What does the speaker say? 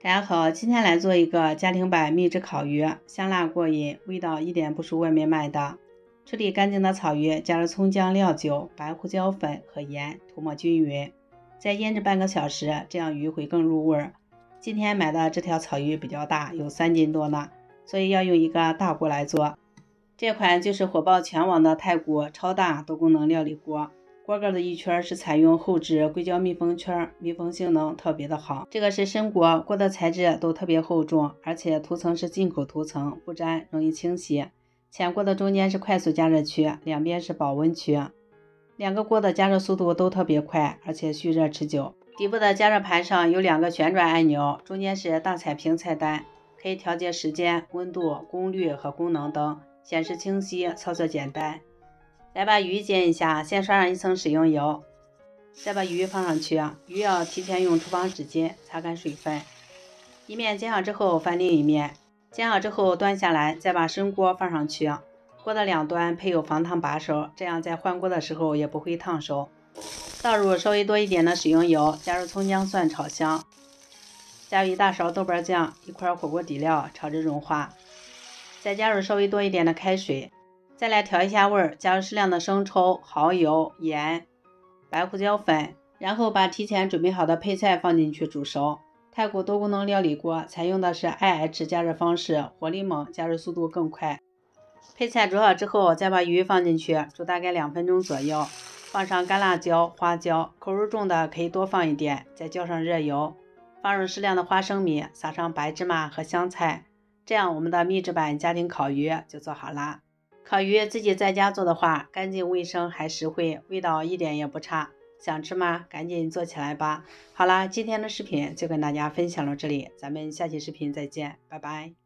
大家好，今天来做一个家庭版秘制烤鱼，香辣过瘾，味道一点不输外面卖的。处理干净的草鱼，加入葱姜料酒、白胡椒粉和盐，涂抹均匀，再腌制半个小时，这样鱼会更入味。今天买的这条草鱼比较大，有3斤多呢，所以要用一个大锅来做。这款就是火爆全网的太古超大多功能料理锅。锅盖的一圈是采用厚质硅胶密封圈，密封性能特别的好。这个是深锅，锅的材质都特别厚重，而且涂层是进口涂层，不粘，容易清洗。浅锅的中间是快速加热区，两边是保温区。两个锅的加热速度都特别快，而且蓄热持久。底部的加热盘上有2个旋转按钮，中间是大彩屏菜单，可以调节时间、温度、功率和功能等，显示清晰，操作简单。来把鱼煎一下，先刷上一层食用油，再把鱼放上去，鱼要提前用厨房纸巾擦干水分。一面煎好之后翻另一面，煎好之后端下来，再把深锅放上去，锅的两端配有防烫把手，这样在换锅的时候也不会烫手。倒入稍微多一点的食用油，加入葱姜蒜炒香，加入1大勺豆瓣酱，一块火锅底料炒至融化，再加入稍微多一点的开水。再来调一下味儿，加入适量的生抽、蚝油、盐、白胡椒粉，然后把提前准备好的配菜放进去煮熟。太古多功能料理锅采用的是 IH 加热方式，火力猛，加热速度更快。配菜煮好之后，再把鱼放进去，煮大概2分钟左右，放上干辣椒、花椒，口味重的可以多放一点，再浇上热油，放入适量的花生米，撒上白芝麻和香菜，这样我们的秘制版家庭烤鱼就做好啦。烤鱼自己在家做的话，干净卫生还实惠，味道一点也不差。想吃吗？赶紧做起来吧。好啦，今天的视频就跟大家分享到这里，咱们下期视频再见，拜拜。